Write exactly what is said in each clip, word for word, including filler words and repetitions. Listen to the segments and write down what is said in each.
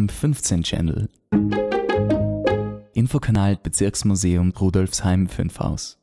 M fünfzehn Channel. Infokanal Bezirksmuseum Rudolfsheim fünf Haus.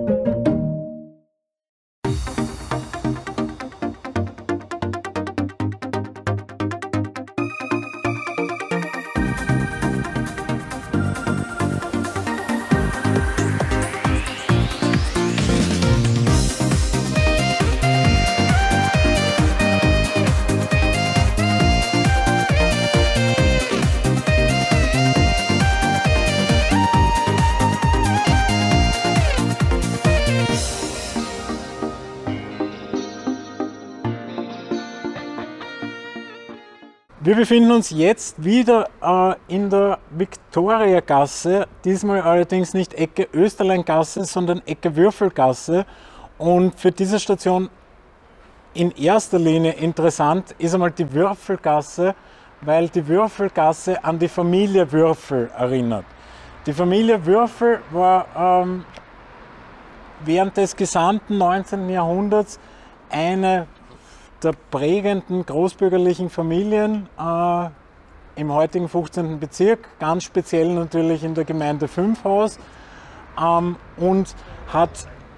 Wir befinden uns jetzt wieder äh, in der Viktoriagasse, diesmal allerdings nicht Ecke Österleingasse, sondern Ecke Würfelgasse. Und für diese Station in erster Linie interessant ist einmal die Würfelgasse, weil die Würfelgasse an die Familie Würfel erinnert. Die Familie Würfel war ähm, während des gesamten neunzehnten Jahrhunderts eine der prägenden großbürgerlichen Familien äh, im heutigen fünfzehnten Bezirk, ganz speziell natürlich in der Gemeinde fünf Haus, ähm, und hat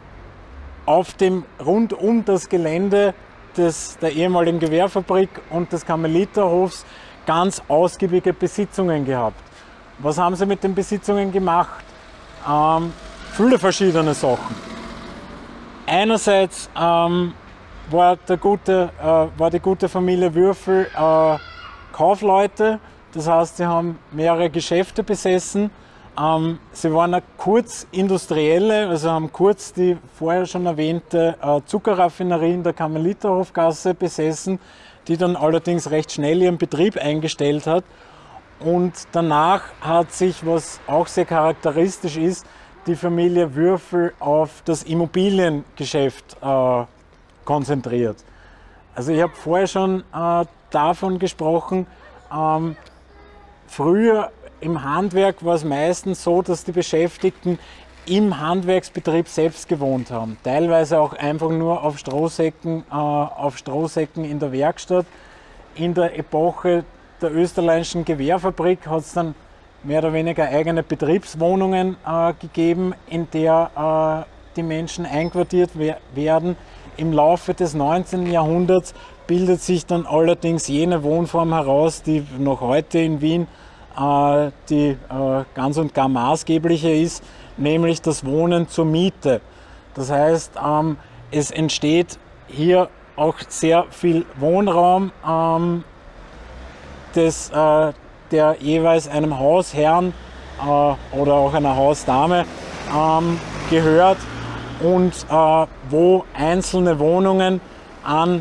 auf dem, rund um das Gelände des, der ehemaligen Gewehrfabrik und des Karmeliterhofs ganz ausgiebige Besitzungen gehabt. Was haben sie mit den Besitzungen gemacht? Ähm, viele verschiedene Sachen. Einerseits ähm, war, der gute, äh, war die gute Familie Würfel äh, Kaufleute, das heißt, sie haben mehrere Geschäfte besessen. Ähm, sie waren auch kurz Industrielle, also haben kurz die vorher schon erwähnte äh, Zuckerraffinerie in der Karmeliterhofgasse besessen, die dann allerdings recht schnell ihren Betrieb eingestellt hat. Und danach hat sich, was auch sehr charakteristisch ist, die Familie Würfel auf das Immobiliengeschäft äh, konzentriert. Also ich habe vorher schon äh, davon gesprochen, ähm, früher im Handwerk war es meistens so, dass die Beschäftigten im Handwerksbetrieb selbst gewohnt haben. Teilweise auch einfach nur auf Strohsäcken, äh, auf Strohsäcken in der Werkstatt. In der Epoche der österreichischen Gewehrfabrik hat es dann mehr oder weniger eigene Betriebswohnungen äh, gegeben, in der äh, die Menschen einquartiert werden. Im Laufe des neunzehnten Jahrhunderts bildet sich dann allerdings jene Wohnform heraus, die noch heute in Wien äh, die äh, ganz und gar maßgebliche ist, nämlich das Wohnen zur Miete. Das heißt, ähm, es entsteht hier auch sehr viel Wohnraum, ähm, des, äh, der jeweils einem Hausherrn äh, oder auch einer Hausdame ähm, gehört, und äh, wo einzelne Wohnungen an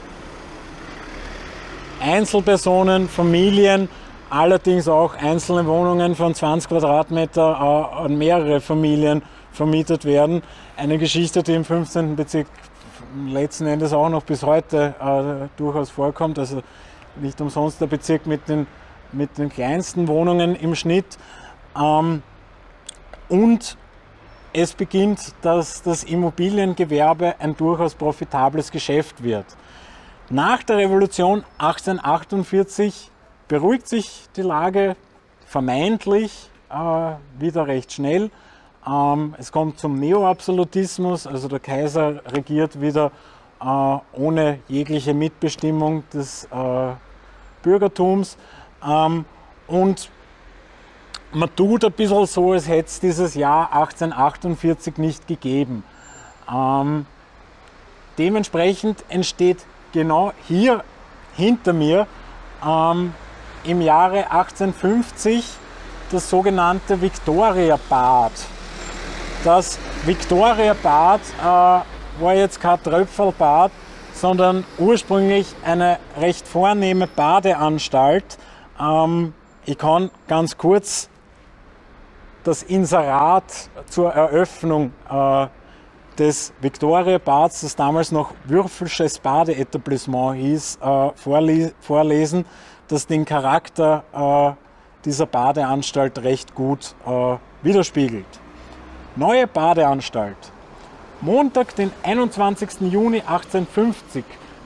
Einzelpersonen, Familien, allerdings auch einzelne Wohnungen von zwanzig Quadratmeter äh, an mehrere Familien vermietet werden. Eine Geschichte, die im fünfzehnten Bezirk letzten Endes auch noch bis heute äh, durchaus vorkommt. Also nicht umsonst der Bezirk mit den, mit den kleinsten Wohnungen im Schnitt. Ähm, und es beginnt, dass das Immobiliengewerbe ein durchaus profitables Geschäft wird. Nach der Revolution achtzehnhundertachtundvierzig beruhigt sich die Lage vermeintlich äh, wieder recht schnell. Ähm, es kommt zum Neoabsolutismus, also der Kaiser regiert wieder äh, ohne jegliche Mitbestimmung des äh, Bürgertums. Ähm, und man tut ein bisschen so, als hätte es dieses Jahr achtzehnhundertachtundvierzig nicht gegeben. Ähm, dementsprechend entsteht genau hier hinter mir ähm, im Jahre achtzehnhundertfünfzig das sogenannte Viktoriabad. Das Viktoriabad äh, war jetzt kein Tröpfelbad, sondern ursprünglich eine recht vornehme Badeanstalt. Ähm, ich kann ganz kurz das Inserat zur Eröffnung äh, des Viktoriabads, das damals noch Würfelsches Badeetablissement hieß, äh, vorle vorlesen, das den Charakter äh, dieser Badeanstalt recht gut äh, widerspiegelt. Neue Badeanstalt. Montag, den einundzwanzigsten Juni achtzehnhundertfünfzig,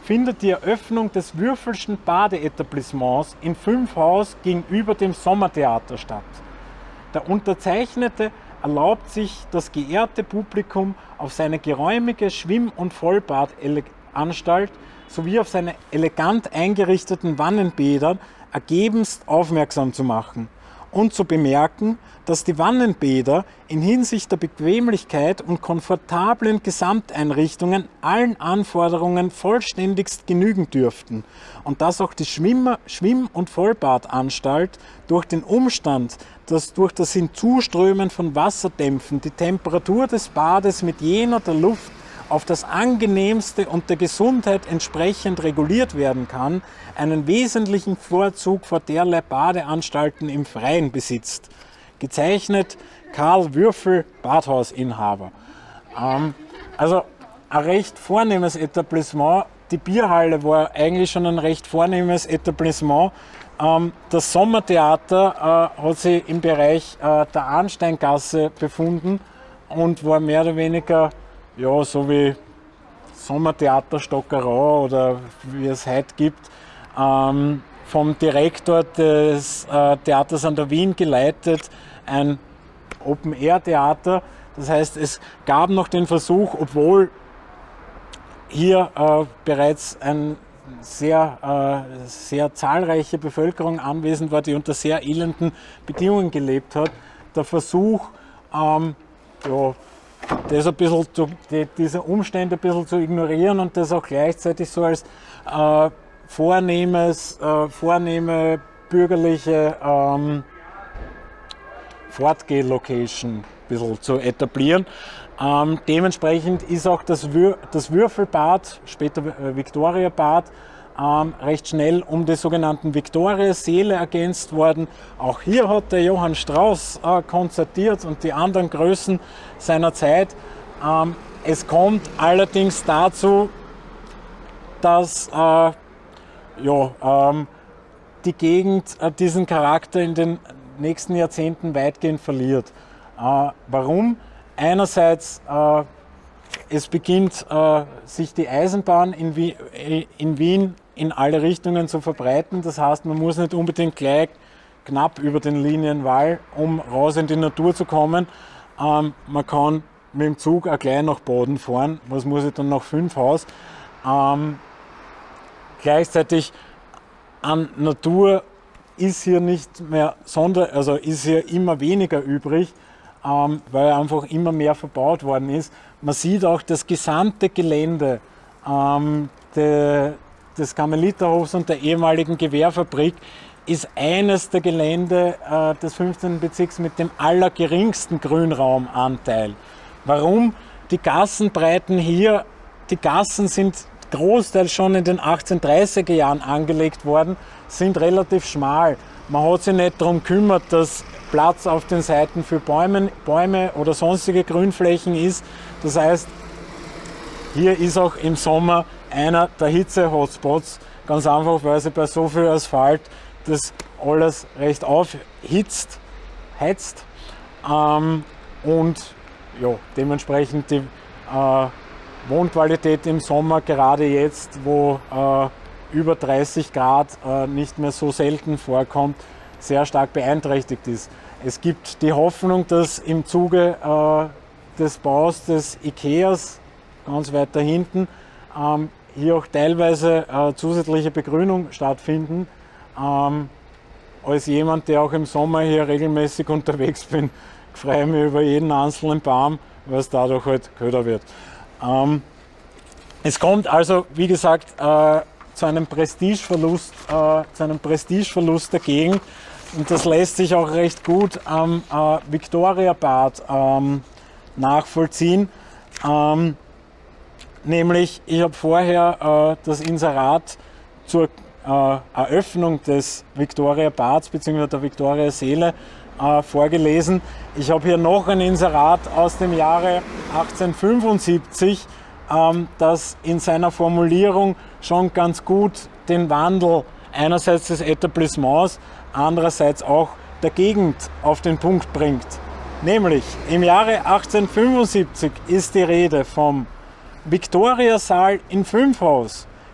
findet die Eröffnung des Würfelschen Badeetablissements in Fünfhaus gegenüber dem Sommertheater statt. Der Unterzeichnete erlaubt sich, das geehrte Publikum auf seine geräumige Schwimm- und Vollbadanstalt sowie auf seine elegant eingerichteten Wannenbäder ergebenst aufmerksam zu machen und zu bemerken, dass die Wannenbäder in Hinsicht der Bequemlichkeit und komfortablen Gesamteinrichtungen allen Anforderungen vollständigst genügen dürften und dass auch die Schwimmer, Schwimm- und Vollbadanstalt durch den Umstand, dass durch das Hinzuströmen von Wasserdämpfen die Temperatur des Bades mit jener der Luft auf das angenehmste und der Gesundheit entsprechend reguliert werden kann, einen wesentlichen Vorzug vor derlei Badeanstalten im Freien besitzt. Gezeichnet Karl Würfel, Badhausinhaber. Ähm, also ein recht vornehmes Etablissement. Die Bierhalle war eigentlich schon ein recht vornehmes Etablissement. Ähm, das Sommertheater äh, hat sich im Bereich äh, der Arnsteingasse befunden und war mehr oder weniger ja, so wie Sommertheater Stockerau oder wie es heute gibt, ähm, vom Direktor des äh, Theaters an der Wien geleitet, ein Open-Air-Theater. Das heißt, es gab noch den Versuch, obwohl hier äh, bereits eine sehr, äh, sehr zahlreiche Bevölkerung anwesend war, die unter sehr elenden Bedingungen gelebt hat, der Versuch, ähm, ja, das ein bisschen zu, die, diese Umstände ein bisschen zu ignorieren und das auch gleichzeitig so als äh, vornehmes, äh, vornehme bürgerliche ähm, Fortgeh-Location ein bisschen zu etablieren. Ähm, dementsprechend ist auch das, Wür das Würfelbad, später äh, Viktoriabad, ähm, recht schnell um die sogenannten Viktoriasäle ergänzt worden. Auch hier hat der Johann Strauss äh, konzertiert und die anderen Größen seiner Zeit. Ähm, es kommt allerdings dazu, dass äh, ja, ähm, die Gegend äh, diesen Charakter in den nächsten Jahrzehnten weitgehend verliert. Äh, warum? Einerseits, äh, es beginnt äh, sich die Eisenbahn in, Wie in Wien in alle Richtungen zu verbreiten. Das heißt, man muss nicht unbedingt gleich knapp über den Linienwall, um raus in die Natur zu kommen. Ähm, man kann mit dem Zug auch gleich nach Baden fahren. Was muss ich dann nach Fünfhaus? Ähm, gleichzeitig an Natur ist hier nicht mehr, sonder, also ist hier immer weniger übrig, ähm, weil einfach immer mehr verbaut worden ist. Man sieht auch das gesamte Gelände ähm, de, des Karmeliterhofs und der ehemaligen Gewehrfabrik ist eines der Gelände äh, des fünfzehnten Bezirks mit dem allergeringsten Grünraumanteil. Warum? Die Gassenbreiten hier, die Gassen sind großteils schon in den achtzehnhundertdreißiger Jahren angelegt worden, sind relativ schmal. Man hat sich nicht darum gekümmert, dass Platz auf den Seiten für Bäume, Bäume oder sonstige Grünflächen ist. Das heißt, hier ist auch im Sommer einer der Hitze-Hotspots, ganz einfach, weil sie bei so viel Asphalt das alles recht aufhitzt, heizt ähm, und ja, dementsprechend die äh, Wohnqualität im Sommer, gerade jetzt, wo äh, über dreißig Grad äh, nicht mehr so selten vorkommt, sehr stark beeinträchtigt ist. Es gibt die Hoffnung, dass im Zuge äh, des Baus des Ikeas, ganz weit da hinten, ähm, hier auch teilweise äh, zusätzliche Begrünung stattfinden. Ähm, als jemand, der auch im Sommer hier regelmäßig unterwegs bin, freue ich mich über jeden einzelnen Baum, weil es dadurch halt köder wird. Ähm, es kommt also, wie gesagt, äh, zu einem Prestigeverlust, äh, zu einem Prestigeverlust der Gegend. Und das lässt sich auch recht gut am äh, Viktoriabad ähm, nachvollziehen. Ähm, nämlich, ich habe vorher äh, das Inserat zur äh, Eröffnung des Viktoriabads bzw. der Viktoriasäle äh, vorgelesen. Ich habe hier noch ein Inserat aus dem Jahre achtzehnhundertfünfundsiebzig, ähm, das in seiner Formulierung schon ganz gut den Wandel einerseits des Etablissements, andererseits auch der Gegend auf den Punkt bringt. Nämlich im Jahre achtzehnhundertfünfundsiebzig ist die Rede vom Viktoriasaal in Fünfhaus,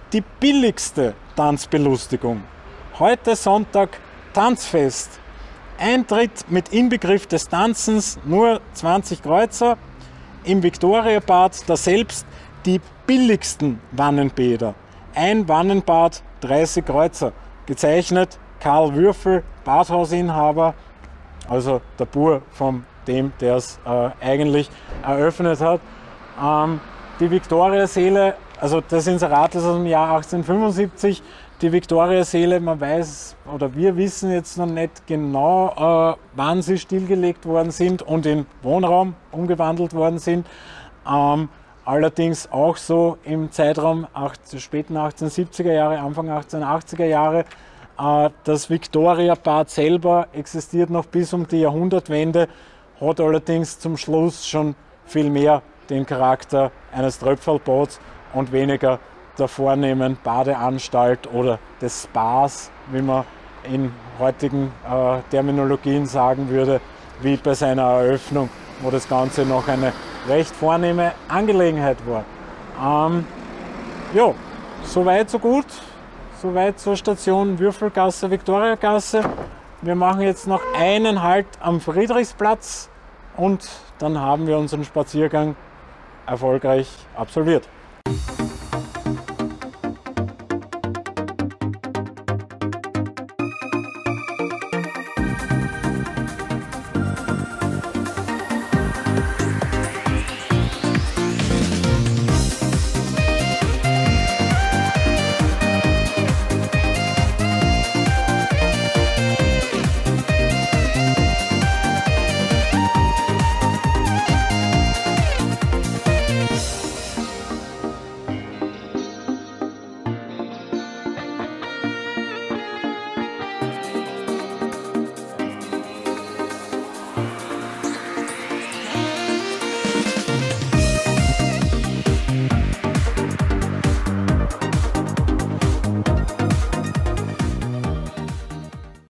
die billigste Tanzbelustigung. Heute Sonntag Tanzfest. Eintritt mit Inbegriff des Tanzens nur zwanzig Kreuzer. Im Viktoriabad daselbst die billigsten Wannenbäder. Ein Wannenbad, dreißig Kreuzer. Gezeichnet Karl Würfel, Badhausinhaber, also der Bur von dem, der es äh, eigentlich eröffnet hat. Ähm, die Viktoriaseele, also das Inserat ist aus dem Jahr achtzehnhundertfünfundsiebzig. Die Viktoriaseele, man weiß oder wir wissen jetzt noch nicht genau, äh, wann sie stillgelegt worden sind und in Wohnraum umgewandelt worden sind. Ähm, allerdings auch so im Zeitraum acht, späten achtzehnhundertsiebziger Jahre, Anfang achtzehnhundertachtziger Jahre. Äh, das Viktoriabad selber existiert noch bis um die Jahrhundertwende, hat allerdings zum Schluss schon viel mehr den Charakter eines Tröpfelbads und weniger der vornehmen Badeanstalt oder des Spas, wie man in heutigen äh, Terminologien sagen würde, wie bei seiner Eröffnung, wo das Ganze noch eine recht vornehme Angelegenheit war. Ähm, ja, soweit so gut, soweit zur Station Würfelgasse, Viktoriagasse. Wir machen jetzt noch einen Halt am Friedrichsplatz und dann haben wir unseren Spaziergang erfolgreich absolviert.